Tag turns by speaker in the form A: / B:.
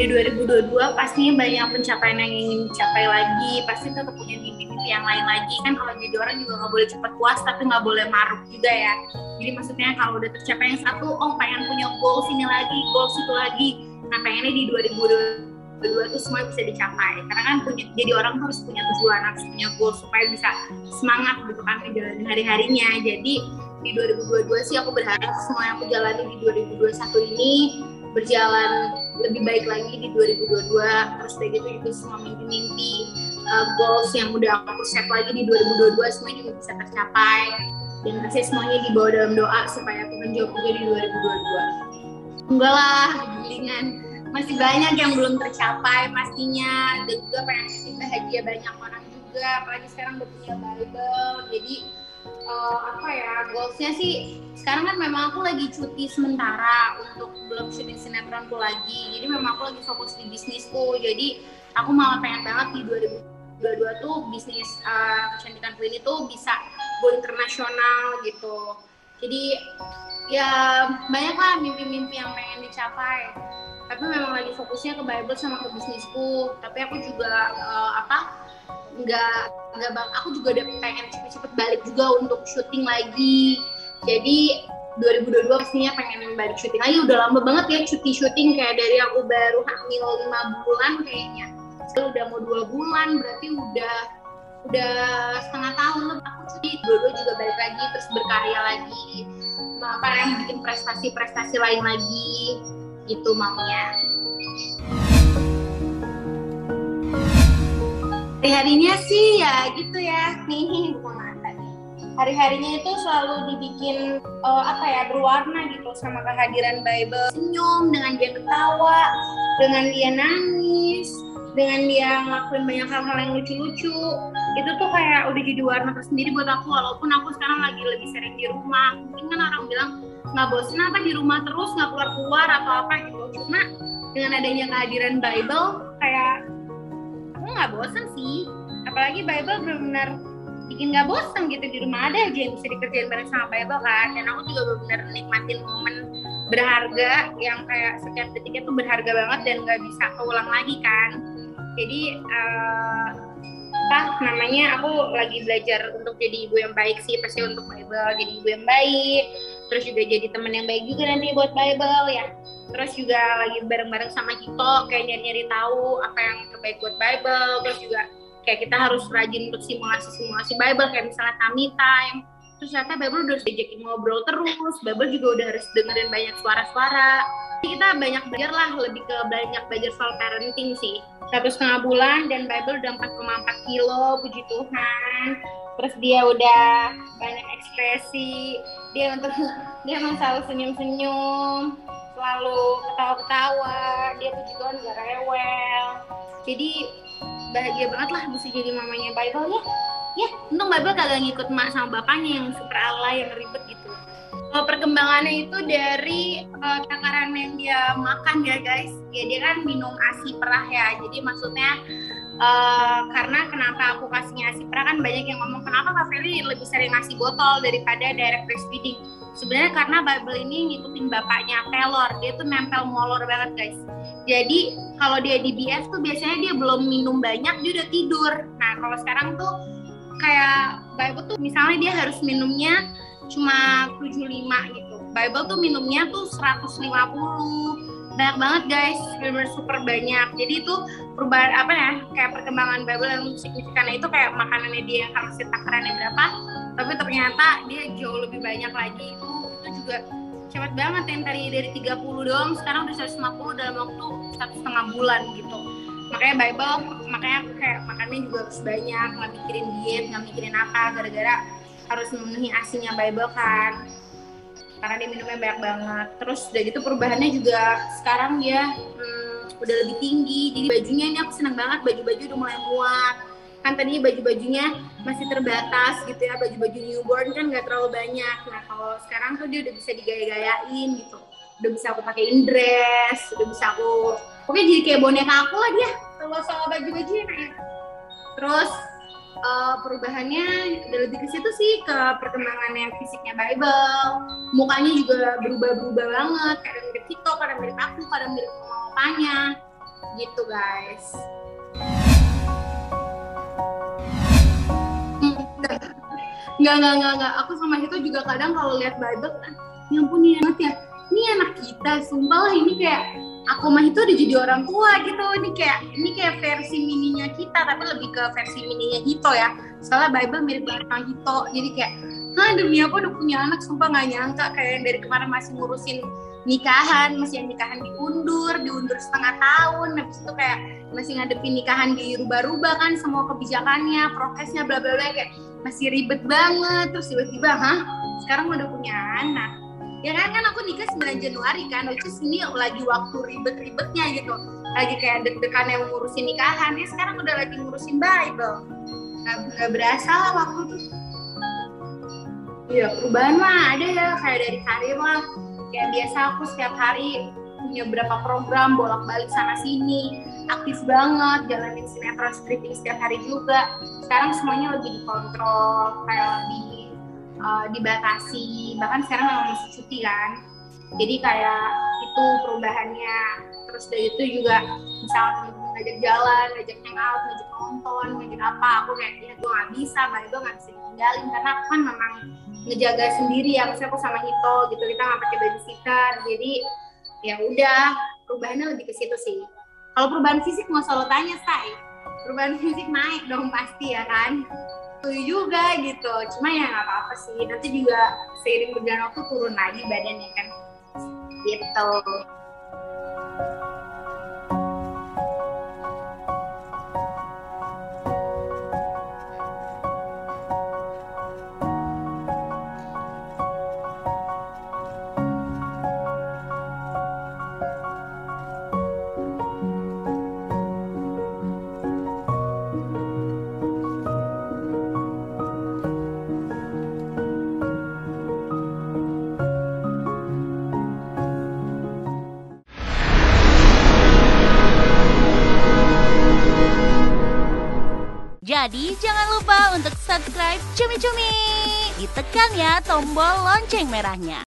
A: 2022 pastinya banyak pencapaian yang ingin dicapai lagi, pasti tetap punya mimpi-mimpi yang lain lagi. Kan kalau jadi orang juga nggak boleh cepat puas, tapi nggak boleh maruk juga ya. Jadi maksudnya kalau udah tercapai yang satu, oh pengen punya goals ini lagi, goals itu lagi. Nah pengennya di 2022 itu semua bisa dicapai. Karena kan jadi orang tuh harus punya tujuan, harus punya goals supaya bisa semangat gitu kan ngejalanin hari-harinya. Jadi di 2022 sih aku berharap semua yang aku jalani di 2021 ini berjalan lebih baik lagi di 2022. Terus kayak gitu juga semua mimpi-mimpi, goals yang udah aku set lagi di 2022 semuanya juga bisa tercapai, dan pasti semuanya dibawa dalam doa supaya aku menjawab juga di 2022. Enggak lah, gilingan, masih banyak yang belum tercapai pastinya, dan juga pengen kasih bahagia banyak orang juga, apalagi sekarang udah punya Bible. Jadi goalsnya sih sekarang kan memang aku lagi cuti sementara untuk belum syuting sinetronku lagi, jadi memang aku lagi fokus di bisnisku. Jadi aku malah pengen banget di 2022 tuh bisnis kecantikanku ini tuh bisa go internasional gitu. Jadi ya banyak lah mimpi-mimpi yang pengen dicapai, tapi memang lagi fokusnya ke Bible sama ke bisnisku. Tapi aku juga aku juga udah pengen cepet-cepet balik juga untuk syuting lagi. Jadi 2022 pastinya pengen balik syuting lagi. Udah lama banget ya cuti syuting, kayak dari aku baru hamil 5 bulan kayaknya. Sekarang udah mau 2 bulan, berarti udah setengah tahun loh aku cuti. 2022 juga balik lagi, terus berkarya lagi, yang bikin prestasi-prestasi lain lagi gitu maunya. Hari-harinya sih ya gitu ya, nih bukan mata nih. Hari-harinya itu selalu dibikin berwarna gitu sama kehadiran Bible. Senyum dengan dia ketawa, dengan dia nangis, dengan dia ngelakuin banyak hal-hal yang lucu-lucu. Itu tuh kayak udah jadi warna tersendiri buat aku, walaupun aku sekarang lagi lebih sering di rumah. Mungkin kan orang bilang nggak bosen apa di rumah terus, nggak keluar-keluar apa-apa gitu. Cuma dengan adanya kehadiran Bible kayak nggak bosan sih, apalagi Bible benar-benar bikin nggak bosan gitu. Di rumah ada aja yang bisa dikerjain bareng sama Bible kan, dan aku juga benar-benar nikmatin momen berharga yang kayak setiap detiknya tuh berharga banget dan nggak bisa keulang lagi kan. Jadi aku lagi belajar untuk jadi ibu yang baik sih, pasti untuk Bible, jadi ibu yang baik, terus juga jadi teman yang baik juga nanti buat Bible ya. Terus juga lagi bareng-bareng sama Kito kayak nyari-nyari tahu apa yang terbaik buat Bible. Terus juga kayak kita harus rajin untuk simulasi Bible, kayak misalnya tummy time. Terus ternyata Bible udah diajakin ngobrol terus, Bible juga udah harus dengerin banyak suara-suara. Jadi kita banyak belajar lah, lebih ke banyak belajar soal parenting sih. 1,5 bulan dan Bible udah 4,4 kilo, puji Tuhan. Terus dia udah banyak ekspresi, dia emang selalu senyum-senyum, selalu ketawa-ketawa, dia puji Tuhan gak rewel. Jadi bahagia banget lah bisa jadi mamanya Bible ya. Ya, untung Bible kagak ngikut emak sama bapaknya yang super alay, yang ribet gitu. Perkembangannya itu dari takaran yang dia makan ya guys. Ya dia kan minum ASI perah ya. Jadi maksudnya karena kenapa aku kasihnya ASI perah, kan banyak yang ngomong kenapa Kak Feli lebih sering ngasih botol daripada direct breastfeeding. Sebenarnya karena Bible ini ngikutin bapaknya pelor, dia tuh nempel molor banget guys. Jadi kalau dia di BF tuh biasanya dia belum minum banyak, dia udah tidur. Nah kalau sekarang tuh kayak Bible tuh misalnya dia harus minumnya cuma 75 gitu. Bible tuh minumnya tuh 150. Banyak banget guys, bener-bener super banyak. Jadi itu perubahan kayak perkembangan Bible yang signifikan itu kayak makanannya dia yang harus takarannya berapa, tapi ternyata dia jauh lebih banyak lagi. Itu juga cepet banget, yang tadi dari 30 doang sekarang udah 150 dalam waktu 1,5 bulan gitu. Makanya kayak makannya juga harus banyak, nggak mikirin diet, nggak mikirin apa, gara-gara harus memenuhi asinya Bible kan, karena dia minumnya banyak banget. Terus udah gitu perubahannya juga sekarang dia udah lebih tinggi. Jadi bajunya ini aku seneng banget, baju-baju udah mulai muat. Kan tadinya baju-bajunya masih terbatas gitu ya, baju-baju newborn kan nggak terlalu banyak. Nah kalau sekarang tuh dia udah bisa digaya-gayain gitu, udah bisa aku pakein dress, udah bisa aku pokoknya jadi kayak boneka aku lah dia kalau soal baju-bajunya kayak. Terus perubahannya udah lebih ke situ sih, ke perkembangannya fisiknya Bible. Mukanya juga berubah-berubah banget, kadang mirip Vito, kadang mirip aku, kadang mirip papanya. gitu guys. Enggak. Aku sama itu juga kadang kalau lihat Bible, ya ampun nih anak ya, ini anak kita, sumpah lah ini kayak aku mah itu udah jadi orang tua gitu. Ini kayak versi mininya kita, tapi lebih ke versi mininya Hito ya. Soalnya Bible mirip banget sama Hito, jadi kayak, demi apa udah punya anak, sumpah nggak nyangka kayak dari kemarin masih ngurusin nikahan, masih yang nikahan diundur setengah tahun, habis itu kayak masih ngadepin nikahan dirubah-rubah kan semua kebijakannya, prokesnya bla bla bla, kayak masih ribet banget. Terus tiba-tiba sekarang udah punya anak ya kan aku nikah 9 Januari kan, which is ini lagi waktu ribet-ribetnya gitu, lagi kayak deg-degan yang ngurusin nikahan ya, sekarang udah lagi ngurusin Bible. Nggak berasa lah waktu tuh. Ya perubahan mah ada ya, kayak dari karir lah, kayak biasa aku setiap hari punya berapa program bolak-balik sana sini, aktif banget jalanin sinetron stripping setiap hari juga. Sekarang semuanya lebih dikontrol, kayak lebih dibatasi, bahkan sekarang memang masih cuti kan, jadi kayak itu perubahannya. Terus dari itu juga misalnya teman-teman ngajak jalan, ngajak hangout, ngajak nonton, ngajak apa, aku kayak ya gue nggak bisa, gue nggak bisa ditinggalin karena aku kan memang ngejaga sendiri ya, maksudnya aku sama Hito gitu, kita nggak pakai babysitter, jadi ya udah perubahannya lebih ke situ sih. Kalau perubahan fisik mau selalu tanya, Say, perubahan fisik naik dong pasti ya kan, itu juga gitu, cuma ya nggak apa-apa sih, nanti juga seiring berjalan waktu turun lagi badannya kan gitu.
B: Jadi jangan lupa untuk subscribe Cumi Cumi. Ditekan ya tombol lonceng merahnya.